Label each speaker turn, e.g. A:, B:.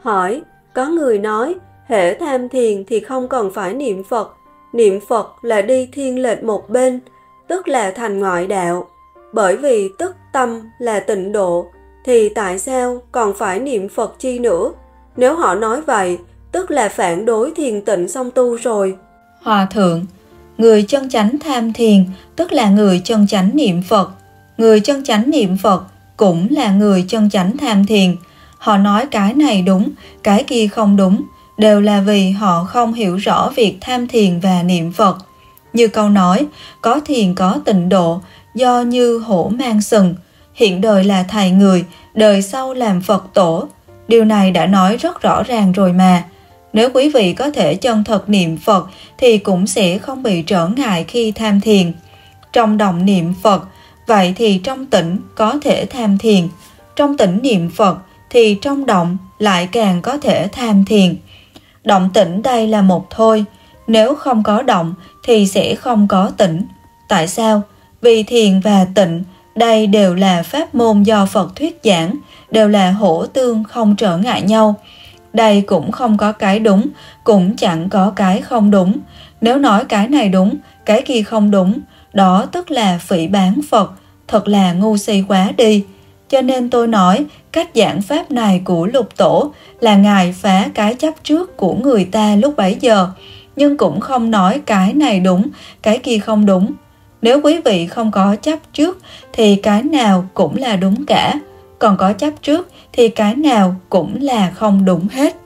A: Hỏi, có người nói, hễ tham thiền thì không cần phải niệm Phật là đi thiên lệch một bên, tức là thành ngoại đạo, bởi vì tức tâm là tịnh độ, thì tại sao còn phải niệm Phật chi nữa? Nếu họ nói vậy, tức là phản đối thiền tịnh song tu rồi.
B: Hòa thượng, người chân chánh tham thiền tức là người chân chánh niệm Phật. Người chân chánh niệm Phật cũng là người chân chánh tham thiền. Họ nói cái này đúng, cái kia không đúng, đều là vì họ không hiểu rõ việc tham thiền và niệm Phật. Như câu nói, có thiền có tịnh độ, do như hổ mang sừng, hiện đời là thầy người, đời sau làm Phật tổ. Điều này đã nói rất rõ ràng rồi mà. Nếu quý vị có thể chân thật niệm Phật thì cũng sẽ không bị trở ngại khi tham thiền. Trong động niệm Phật, vậy thì trong tĩnh có thể tham thiền. Trong tĩnh niệm Phật thì trong động lại càng có thể tham thiền. Động tĩnh đây là một thôi, nếu không có động thì sẽ không có tĩnh. Tại sao? Vì thiền và tịnh đây đều là pháp môn do Phật thuyết giảng, đều là hỗ tương không trở ngại nhau. Đây cũng không có cái đúng, cũng chẳng có cái không đúng. Nếu nói cái này đúng, cái kia không đúng, đó tức là phỉ báng Phật, thật là ngu si quá đi. Cho nên tôi nói, cách giảng pháp này của Lục Tổ là Ngài phá cái chấp trước của người ta lúc bấy giờ, nhưng cũng không nói cái này đúng, cái kia không đúng. Nếu quý vị không có chấp trước thì cái nào cũng là đúng cả, còn có chấp trước thì cái nào cũng là không đúng hết.